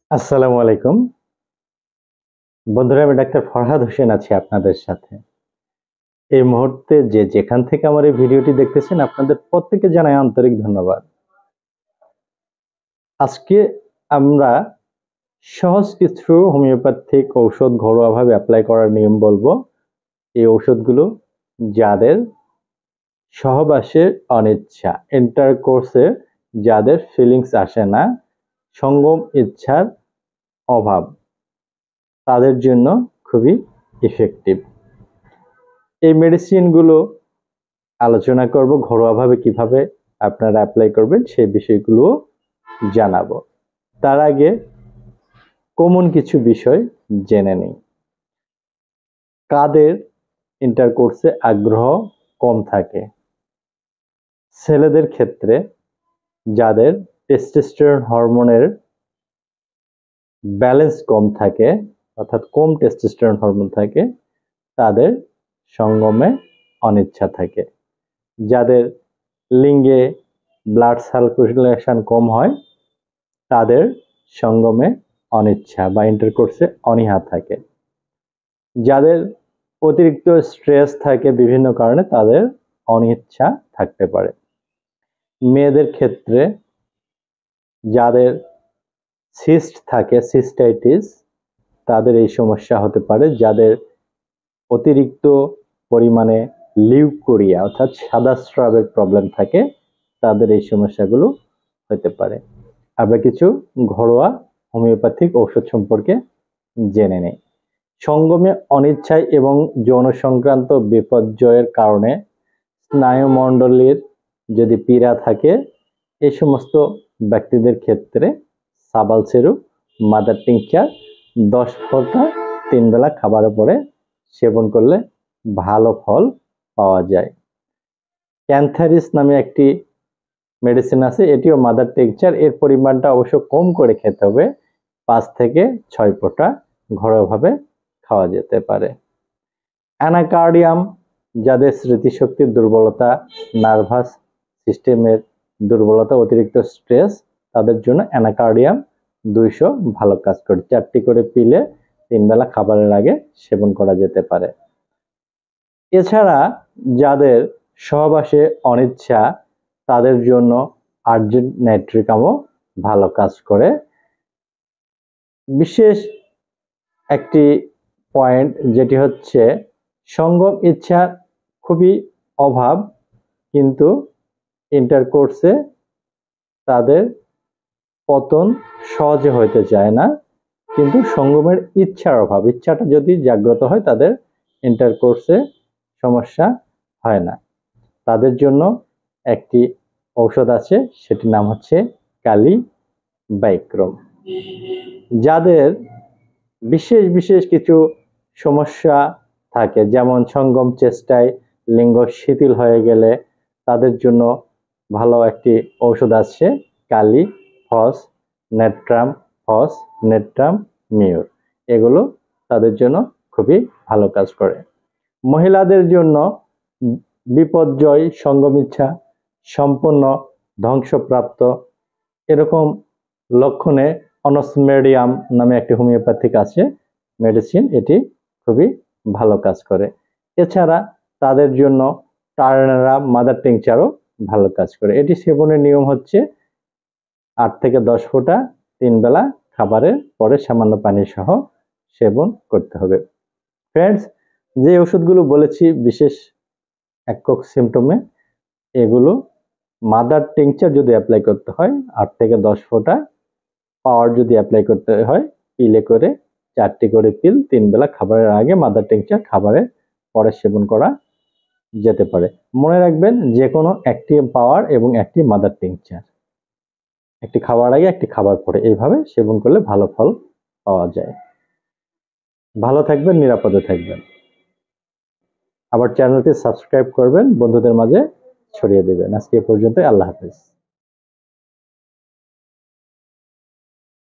আসসালামু আলাইকুম বন্ধুরা, আমি ডাক্তার ফরহাদ হোসেন আছি আপনাদের সাথে। এই মুহূর্তে যেখান থেকে আমার এই ভিডিওটি দেখতেছেন, আপনাদের প্রত্যেককে জানাই আন্তরিক ধন্যবাদ। আজকে আমরা সহজ কিছু হোমিওপ্যাথিক ঔষধ ঘরোয়াভাবে অ্যাপ্লাই করার নিয়ম বলবো। এই ঔষধগুলো যাদের সহবাসের অনিচ্ছা, ইন্টারকোর্সে যাদের ফিলিংস আসে না, সঙ্গম ইচ্ছার অভাব, তাদের জন্য খুবই ইফেক্টিভ। এই মেডিসিনগুলো আলোচনা করব, ঘরোয়াভাবে কিভাবে আপনারা অ্যাপ্লাই করবেন সেই বিষয়গুলো জানাবো। তার আগে কমন কিছু বিষয় জেনে নিই। কাদের ইন্টারকোর্সে আগ্রহ কম থাকে? ছেলেদের ক্ষেত্রে যাদের টেস্টোস্টেরন হরমোনের ব্যালেন্স কম থাকে, অর্থাৎ কম টেস্টোস্টেরন হরমোন থাকে, তাদের সঙ্গমে অনিচ্ছা থাকে। যাদের লিঙ্গে ব্লাড সার্কুলেশন কম হয়, তাদের সঙ্গমে অনিচ্ছা বা ইন্টারকোর্সে অনীহা থাকে। যাদের অতিরিক্ত স্ট্রেস থাকে বিভিন্ন কারণে, তাদের অনিচ্ছা থাকতে পারে। মেয়েদের ক্ষেত্রে যাদের সিস্ট থাকে, সিস্টাইটিস, তাদের এই সমস্যা হতে পারে। যাদের অতিরিক্ত পরিমাণে লিউকোরিয়া অর্থাৎ সাদা স্রাবের প্রবলেম থাকে, তাদের এই সমস্যাগুলো হতে পারে। আমরা কিছু ঘরোয়া হোমিওপ্যাথিক ঔষধ সম্পর্কে জেনে নেই। সঙ্গমে অনিচ্ছায় এবং যৌন সংক্রান্ত বিপর্যয়ের কারণে স্নায়ুমণ্ডলীর যদি পীড়া থাকে, এই সমস্ত ব্যক্তিদের ক্ষেত্রে সাবালসেরু মাদার টিংচার 10 ফোঁটা 3 বেলা খাবারের পরে সেবন করলে ভালো ফল পাওয়া যায়। ক্যান্থারিস নামে একটি মেডিসিন আছে, এটিও মাদার টিংচার। এর পরিমাণটা অবশ্য কম করে খেতে হবে, 5 থেকে 6 ফোঁটা ঘরোয়াভাবে খাওয়া যেতে পারে। অ্যানাকার্ডিয়াম, যাদের স্মৃতিশক্তির দুর্বলতা, নার্ভাস সিস্টেমের দুর্বলতা, অতিরিক্ত স্ট্রেস, তাদের জন্য অ্যানাকার্ডিয়াম 200 ভালো কাজ করে। 4টি করে পিলে 3 বেলা খাবারের আগে সেবন করা যেতে পারে। এছাড়া যাদের সহবাসে অনিচ্ছা, তাদের জন্য আর্জেন্ট নাইট্রিকামও ভালো কাজ করে। বিশেষ একটি পয়েন্ট যেটি হচ্ছে, সঙ্গম ইচ্ছা খুবই অভাব, কিন্তু ইন্টারকোর্সে তাদের পতন সহজে হইতে চায় না, কিন্তু সঙ্গমের ইচ্ছার অভাব, ইচ্ছাটা যদি জাগ্রত হয়, তাদের ইন্টারকোর্সে সমস্যা হয় না। তাদের জন্য একটি ঔষধ আছে, সেটির নাম হচ্ছে ক্যালিবাইক্রম। যাদের বিশেষ বিশেষ কিছু সমস্যা থাকে, যেমন সঙ্গম চেষ্টায় লিঙ্গ শিথিল হয়ে গেলে, তাদের জন্য ভালো একটি ঔষধ আছে kali phos natrum phos natrum mur. এগুলো তাদের জন্য খুবই ভালো কাজ করে। মহিলাদের জন্য বিপর্যয়, সঙ্গমিচ্ছা সম্পূর্ণ ধ্বংসপ্রাপ্ত, এরকম লক্ষণে অনসমেডিয়াম নামে একটি হোমিওপ্যাথিক আছে মেডিসিন, এটি খুবই ভালো কাজ করে। এছাড়া তাদের জন্য টার্নারা মাদার টিংচারও ভালো কাজ করে। এটি সেবনের নিয়ম হচ্ছে 8 থেকে 10 ফোঁটা 3 বেলা খাবারের পরে সামান্য পানি সহ সেবন করতে হবে। ফ্রেন্ডস, যে ওষুধগুলো বলেছি বিশেষ একক সিমটমে, এগুলো মাদার টিংচার যদি অ্যাপ্লাই করতে হয় 8 থেকে 10 ফোঁটা, পাওয়ার যদি অ্যাপ্লাই করতে হয় পিলে করে 4টি করে পিল 3 বেলা খাবারের আগে, মাদার টিংচার খাবারের পরে সেবন করা যেতে পারে। মনে রাখবেন, যে কোনো একটি পাওয়ার এবং একটি মাদার টিংচার, একটি খাবার আগে একটি খাবার পরে, এইভাবে সেবন করলে ভালো ফল পাওয়া যায়। ভালো থাকবেন, নিরাপদে থাকবেন। আবার চ্যানেলটি সাবস্ক্রাইব করবেন, বন্ধুদের মাঝে ছড়িয়ে দেবেন। আজকে এ পর্যন্ত, আল্লাহ হাফেজ।